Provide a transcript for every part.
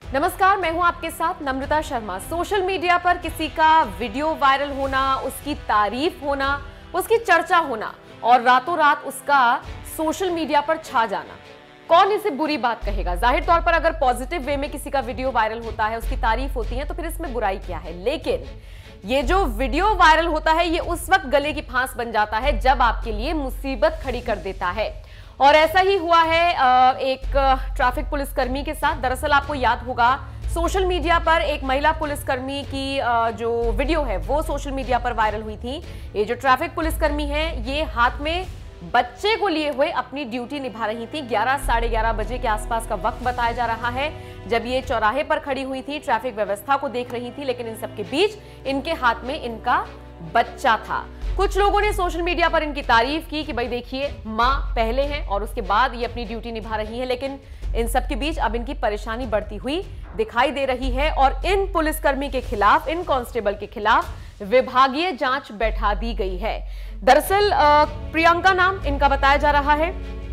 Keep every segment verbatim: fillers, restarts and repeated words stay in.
नमस्कार, मैं हूं आपके साथ नम्रता शर्मा। सोशल मीडिया पर किसी का वीडियो वायरल होना, उसकी तारीफ होना, उसकी चर्चा होना और रातों रात उसका सोशल मीडिया पर छा जाना, कौन इसे बुरी बात कहेगा? जाहिर तौर पर अगर पॉजिटिव वे में किसी का वीडियो वायरल होता है, उसकी तारीफ होती है, तो फिर इसमें बुराई क्या है। लेकिन ये जो वीडियो वायरल होता है, ये उस वक्त गले की फांस बन जाता है जब आपके लिए मुसीबत खड़ी कर देता है। और ऐसा ही हुआ है एक ट्रैफिक पुलिसकर्मी के साथ। दरअसल आपको याद होगा, सोशल मीडिया पर एक महिला पुलिसकर्मी की जो वीडियो है वो सोशल मीडिया पर वायरल हुई थी। ये जो ट्रैफिक पुलिसकर्मी है, ये हाथ में बच्चे को लिए हुए अपनी ड्यूटी निभा रही थी। ग्यारह साढ़े ग्यारह बजे के आसपास का वक्त बताया जा रहा है जब ये चौराहे पर खड़ी हुई थी, ट्रैफिक व्यवस्था को देख रही थी। लेकिन इन सबके बीच इनके हाथ में इनका बच्चा था। कुछ लोगों ने सोशल मीडिया पर इनकी तारीफ की कि भाई देखिए, मां पहले हैं और उसके बाद ये अपनी ड्यूटी निभा रही है। लेकिन इन सब के बीच अब इनकी परेशानी बढ़ती हुई दिखाई दे रही है और इन पुलिसकर्मी के खिलाफ, इन कांस्टेबल के खिलाफ विभागीय जांच बैठा दी गई है। दरअसल प्रियंका नाम इनका बताया जा रहा है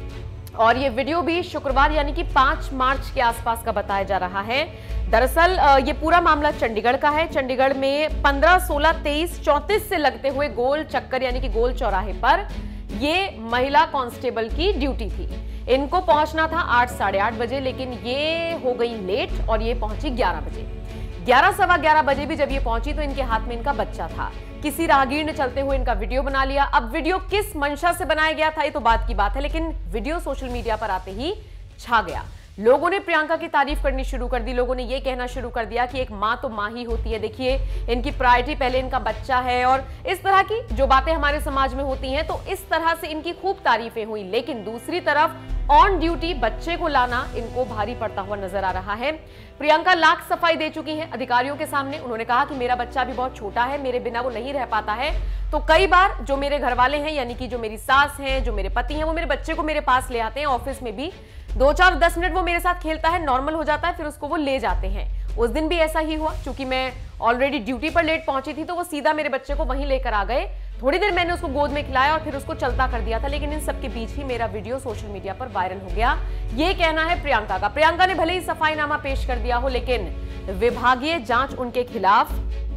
और ये वीडियो भी शुक्रवार यानी कि पांच मार्च के आसपास का बताया जा रहा है। दरअसल ये पूरा मामला चंडीगढ़ का है। चंडीगढ़ में पंद्रह, सोलह, तेईस, चौंतीस से लगते हुए गोल चक्कर यानी कि गोल चौराहे पर ये महिला कांस्टेबल की ड्यूटी थी। इनको पहुंचना था आठ साढ़े आठ बजे, लेकिन ये हो गई लेट और ये पहुंची ग्यारह बजे। ग्यारह सवा ग्यारह बजे भी जब ये पहुंची तो इनके हाथ में इनका बच्चा था। किसी राहगीर ने चलते हुए इनका वीडियो बना लिया। अब वीडियो किस मंशा से बनाया गया था ये तो बात की बात है, लेकिन वीडियो सोशल मीडिया पर आते ही छा गया। लोगों ने प्रियंका की तारीफ करनी शुरू कर दी। लोगों ने ये कहना शुरू कर दिया कि एक मां तो मां ही होती है, देखिए इनकी प्रायोरिटी पहले इनका बच्चा है, और इस तरह की जो बातें हमारे समाज में होती हैं, तो इस तरह से इनकी खूब तारीफें हुई। लेकिन दूसरी तरफ ऑन ड्यूटी बच्चे को लाना इनको भारी पड़ता हुआ नजर आ रहा है। प्रियंका लाख सफाई दे चुकी हैं अधिकारियों के सामने। उन्होंने कहा कि मेरा बच्चा भी बहुत छोटा है, मेरे बिना वो नहीं रह पाता है। तो कई बार जो मेरे घर वाले हैं, यानी कि जो मेरी सास हैं, जो मेरे पति हैं, वो मेरे बच्चे को मेरे पास ले आते हैं। ऑफिस में भी दो चार दस मिनट वो मेरे साथ खेलता है, नॉर्मल हो जाता है, फिर उसको वो ले जाते हैं। उस दिन भी ऐसा ही हुआ। चूंकि मैं ऑलरेडी ड्यूटी पर लेट पहुंची थी, तो वो सीधा मेरे बच्चे को वहीं लेकर आ गए। थोड़ी देर मैंने उसको गोद में खिलाया और फिर उसको चलता कर दिया था। लेकिन इन सबके बीच ही मेरा वीडियो सोशल मीडिया पर वायरल हो गया। ये कहना है प्रियंका का। प्रियंका ने भले ही सफाईनामा पेश कर दिया हो, लेकिन विभागीय जांच उनके खिलाफ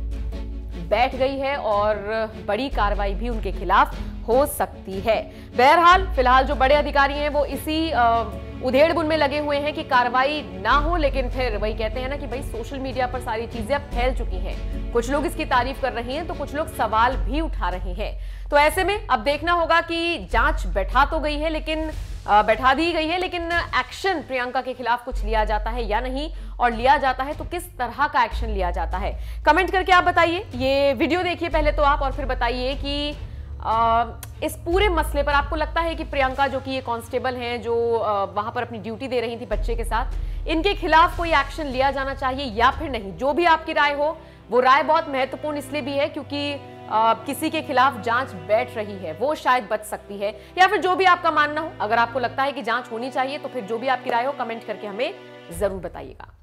बैठ गई है और बड़ी कार्रवाई भी उनके खिलाफ हो सकती है। बहरहाल फिलहाल जो बड़े अधिकारी हैं वो इसी उधेड़-बुन में लगे हुए हैं कि कार्रवाई ना हो, लेकिन फिर वही कहते हैं ना कि भाई सोशल मीडिया पर सारी चीजें अब फैल चुकी हैं। कुछ लोग इसकी तारीफ कर रहे हैं तो कुछ लोग सवाल भी उठा रहे हैं। तो ऐसे में अब देखना होगा कि जांच बैठा तो गई है, लेकिन बैठा दी गई है, लेकिन एक्शन प्रियंका के खिलाफ कुछ लिया जाता है या नहीं, और लिया जाता है तो किस तरह का एक्शन लिया जाता है। कमेंट करके आप बताइए। ये वीडियो देखिए पहले तो आप, और फिर बताइए कि आ, इस पूरे मसले पर आपको लगता है कि प्रियंका जो कि ये कांस्टेबल हैं, जो वहां पर अपनी ड्यूटी दे रही थी बच्चे के साथ, इनके खिलाफ कोई एक्शन लिया जाना चाहिए या फिर नहीं? जो भी आपकी राय हो, वो राय बहुत महत्वपूर्ण इसलिए भी है क्योंकि आ, किसी के खिलाफ जांच बैठ रही है, वो शायद बच सकती है। या फिर जो भी आपका मानना हो, अगर आपको लगता है कि जांच होनी चाहिए, तो फिर जो भी आपकी राय हो कमेंट करके हमें जरूर बताइएगा।